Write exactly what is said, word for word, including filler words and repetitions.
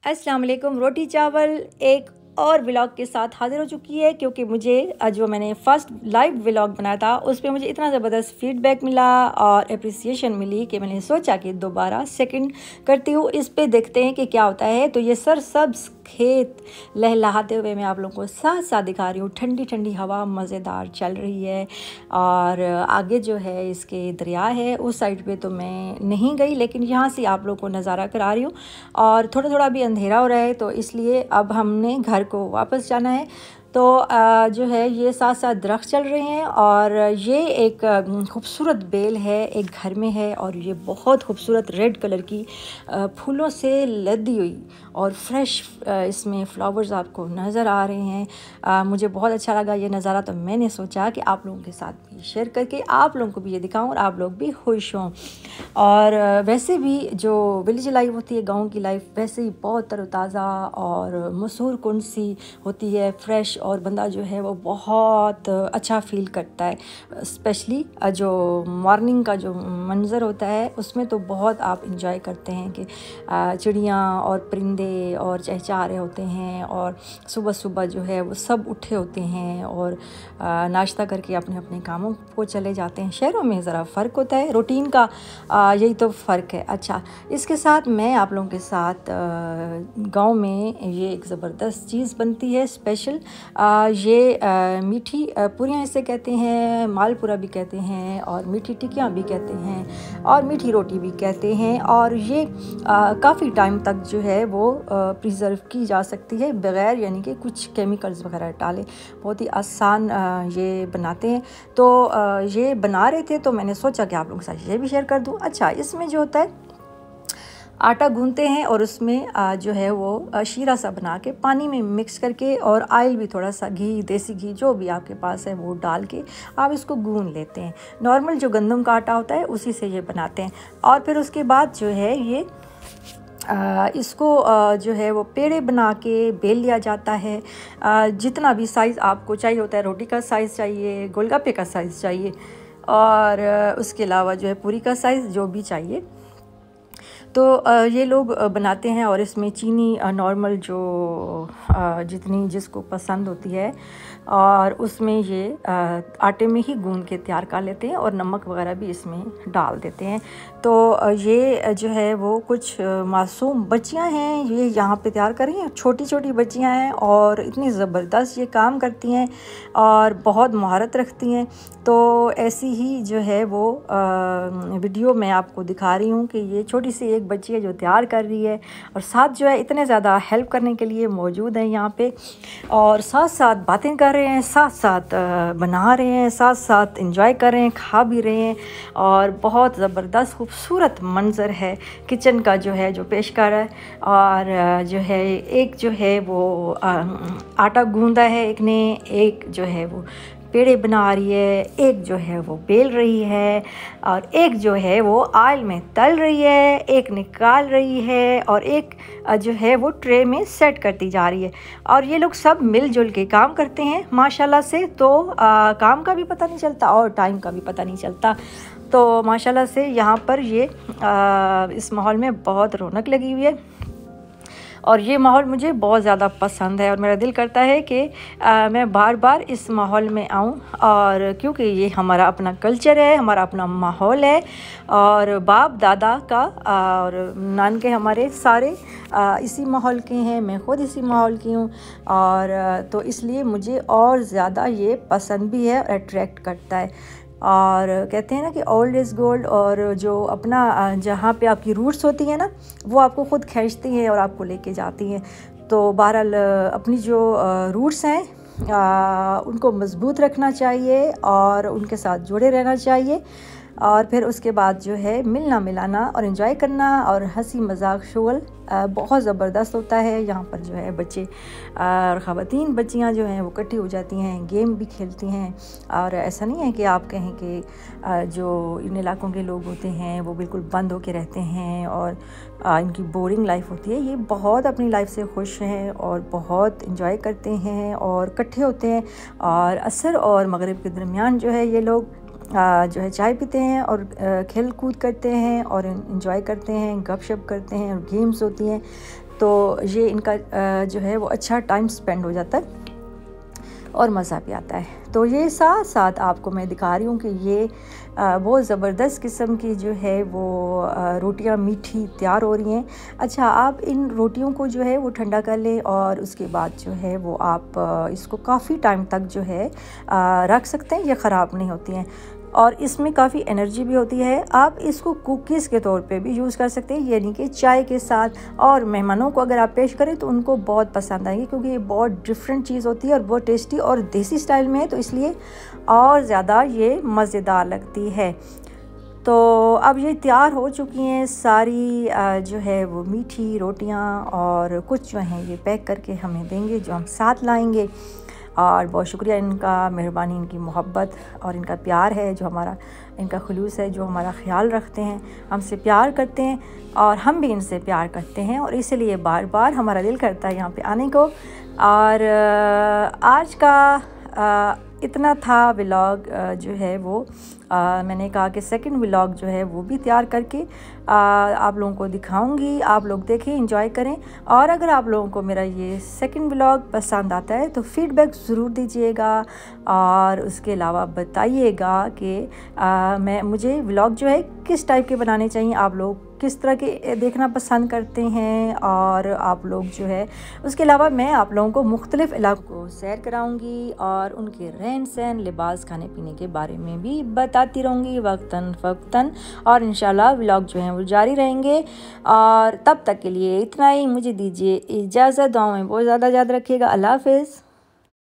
अस्सलाम वालेकुम। रोटी चावल एक और व्लॉग के साथ हाज़िर हो चुकी है, क्योंकि मुझे जो मैंने फ़र्स्ट लाइव व्लॉग बनाया था उस पर मुझे इतना ज़बरदस्त फ़ीडबैक मिला और एप्रिसिएशन मिली कि मैंने सोचा कि दोबारा सेकंड करती हूँ। इस पे देखते हैं कि क्या होता है। तो ये सरसब्ज़ खेत लहलहाते हुए मैं आप लोगों को साथ साथ दिखा रही हूँ। ठंडी ठंडी हवा मज़ेदार चल रही है और आगे जो है इसके दरिया है, उस साइड पे तो मैं नहीं गई, लेकिन यहाँ से आप लोगों को नज़ारा करा रही हूँ। और थोड़ा थोड़ा भी अंधेरा हो रहा है, तो इसलिए अब हमने घर को वापस जाना है। तो जो है ये साथ साथ दरख्त चल रहे हैं और ये एक खूबसूरत बेल है, एक घर में है और ये बहुत खूबसूरत रेड कलर की फूलों से लदी हुई और फ्रेश इसमें फ्लावर्स आपको नज़र आ रहे हैं। आ, मुझे बहुत अच्छा लगा ये नज़ारा, तो मैंने सोचा कि आप लोगों के साथ भी शेयर करके आप लोगों को भी ये दिखाऊं और आप लोग भी खुश हों। और वैसे भी जो विलेज लाइफ होती है, गाँव की लाइफ, वैसे ही बहुत तरोताज़ा और मसूर कुन सी होती है, फ्रेश, और बंदा जो है वो बहुत अच्छा फ़ील करता है। स्पेशली जो मॉर्निंग का जो मंज़र होता है उसमें तो बहुत आप इंजॉय करते हैं कि चिड़ियाँ और परिंदे और चहचहा रहे होते हैं और सुबह सुबह जो है वो सब उठे होते हैं और नाश्ता करके अपने अपने कामों को चले जाते हैं। शहरों में ज़रा फ़र्क होता है, रूटीन का यही तो फ़र्क है। अच्छा, इसके साथ मैं आप लोगों के साथ गांव में ये एक ज़बरदस्त चीज़ बनती है स्पेशल। आ, ये आ, मीठी पूरियाँ इसे कहते हैं, मालपुरा भी कहते हैं और मीठी टिकियाँ भी कहते हैं और मीठी रोटी भी कहते हैं। और ये काफ़ी टाइम तक जो है वो प्रिज़र्व की जा सकती है बग़ैर यानी कि कुछ केमिकल्स वगैरह डाले। बहुत ही आसान आ, ये बनाते हैं। तो आ, ये बना रहे थे तो मैंने सोचा कि आप लोगों के साथ ये भी शेयर कर दूँ। अच्छा, इसमें जो होता है आटा गूंथते हैं और उसमें जो है वो शीरा सा बना के पानी में मिक्स करके और ऑयल भी थोड़ा सा, घी, देसी घी जो भी आपके पास है वो डाल के आप इसको गूंथ लेते हैं। नॉर्मल जो गंदम का आटा होता है उसी से ये बनाते हैं। और फिर उसके बाद जो है ये आ, इसको आ, जो है वो पेड़े बना के बेल लिया जाता है। आ, जितना भी साइज़ आपको चाहिए होता है, रोटी का साइज़ चाहिए, गोलगप्पे का साइज़ चाहिए और आ, उसके अलावा जो है पूरी का साइज़ जो भी चाहिए, तो ये लोग बनाते हैं। और इसमें चीनी नॉर्मल जो जितनी जिसको पसंद होती है और उसमें ये आटे में ही गूंद के तैयार कर लेते हैं और नमक वगैरह भी इसमें डाल देते हैं। तो ये जो है वो कुछ मासूम बच्चियां हैं, ये यहाँ पे तैयार कर रही हैं। छोटी छोटी बच्चियां हैं और इतनी ज़बरदस्त ये काम करती हैं और बहुत महारत रखती हैं। तो ऐसी ही जो है वो वीडियो मैं आपको दिखा रही हूँ कि ये छोटी सी एक बच्ची है जो तैयार कर रही है और साथ जो है इतने ज़्यादा हेल्प करने के लिए मौजूद हैं यहाँ पे और साथ साथ बातें कर रहे हैं, साथ साथ बना रहे हैं, साथ साथ एंजॉय कर रहे हैं, खा भी रहे हैं। और बहुत ज़बरदस्त खूबसूरत मंज़र है किचन का जो है जो पेश कर रहा है। और जो है एक जो है वो आटा गूंदा है एक ने, एक जो है वो पेड़े बना रही है, एक जो है वो बेल रही है और एक जो है वो ऑयल में तल रही है, एक निकाल रही है और एक जो है वो ट्रे में सेट करती जा रही है। और ये लोग सब मिलजुल के काम करते हैं माशाल्लाह से। तो आ, काम का भी पता नहीं चलता और टाइम का भी पता नहीं चलता। तो माशाल्लाह से यहाँ पर ये आ, इस माहौल में बहुत रौनक लगी हुई है और ये माहौल मुझे बहुत ज़्यादा पसंद है और मेरा दिल करता है कि आ, मैं बार बार इस माहौल में आऊँ। और क्योंकि ये हमारा अपना कल्चर है, हमारा अपना माहौल है और बाप दादा का और नानके हमारे सारे आ, इसी माहौल के हैं, मैं ख़ुद इसी माहौल की हूँ। और तो इसलिए मुझे और ज़्यादा ये पसंद भी है और अट्रैक्ट करता है। और कहते हैं ना कि ओल्ड इज़ गोल्ड, और जो अपना जहाँ पे आपकी रूट्स होती हैं ना वो आपको ख़ुद खींचती हैं और आपको लेके जाती हैं। तो बहरहाल अपनी जो रूट्स हैं उनको मज़बूत रखना चाहिए और उनके साथ जुड़े रहना चाहिए। और फिर उसके बाद जो है मिलना मिलाना और एंजॉय करना और हंसी मजाक शोल बहुत ज़बरदस्त होता है। यहाँ पर जो है बच्चे और ख़वातीन बच्चियाँ जो हैं वो इकट्ठी हो जाती हैं, गेम भी खेलती हैं। और ऐसा नहीं है कि आप कहें कि जो इन इलाकों के लोग होते हैं वो बिल्कुल बंद होके रहते हैं और इनकी बोरिंग लाइफ होती है। ये बहुत अपनी लाइफ से खुश हैं और बहुत इंजॉय करते हैं और इकट्ठे होते हैं। और असर और मगरिब के दरमियान जो है ये लोग जो है चाय पीते हैं और खेल कूद करते हैं और इंजॉय करते हैं, गपशप करते हैं और गेम्स होती हैं। तो ये इनका जो है वो अच्छा टाइम स्पेंड हो जाता है और मज़ा भी आता है। तो ये साथ साथ आपको मैं दिखा रही हूँ कि ये बहुत ज़बरदस्त किस्म की जो है वो रोटियां मीठी तैयार हो रही हैं। अच्छा, आप इन रोटियों को जो है वो ठंडा कर लें और उसके बाद जो है वो आप इसको काफ़ी टाइम तक जो है रख सकते हैं, ये ख़राब नहीं होती हैं और इसमें काफ़ी एनर्जी भी होती है। आप इसको कुकीज़ के तौर पे भी यूज़ कर सकते हैं, यानी कि चाय के साथ, और मेहमानों को अगर आप पेश करें तो उनको बहुत पसंद आएगी, क्योंकि ये बहुत डिफरेंट चीज़ होती है और बहुत टेस्टी और देसी स्टाइल में है, तो इसलिए और ज़्यादा ये मज़ेदार लगती है। तो अब ये तैयार हो चुकी हैं सारी जो है वो मीठी रोटियां, और कुछ जो हैं ये पैक करके हमें देंगे जो हम साथ लाएंगे। और बहुत शुक्रिया इनका, मेहरबानी, इनकी मोहब्बत और इनका प्यार है, जो हमारा इनका खुलूस है, जो हमारा ख़्याल रखते हैं, हमसे प्यार करते हैं और हम भी इनसे प्यार करते हैं, और इसलिए बार बार हमारा दिल करता है यहाँ पे आने को। और आज का आ, इतना था व्लॉग जो है वो आ, मैंने कहा कि सेकंड व्लॉग जो है वो भी तैयार करके आ, आप लोगों को दिखाऊंगी, आप लोग देखें, एंजॉय करें। और अगर आप लोगों को मेरा ये सेकंड व्लॉग पसंद आता है तो फीडबैक ज़रूर दीजिएगा, और उसके अलावा बताइएगा कि आ, मैं मुझे व्लॉग जो है किस टाइप के बनाने चाहिए, आप लोग किस तरह के देखना पसंद करते हैं, और आप लोग जो है उसके अलावा मैं आप लोगों को मुख्तलिफ़ इलाकों को सैर कराऊंगी और उनके रहन सहन, लिबास, खाने पीने के बारे में भी बताती रहूँगी वक्तन फ़वक्तन, और इंशाल्लाह व्लॉग जो हैं वो जारी रहेंगे। और तब तक के लिए इतना ही, मुझे दीजिए इजाज़त, दुआओं में बहुत ज़्यादा याद रखिएगा। अल्लाह हाफ़िज़।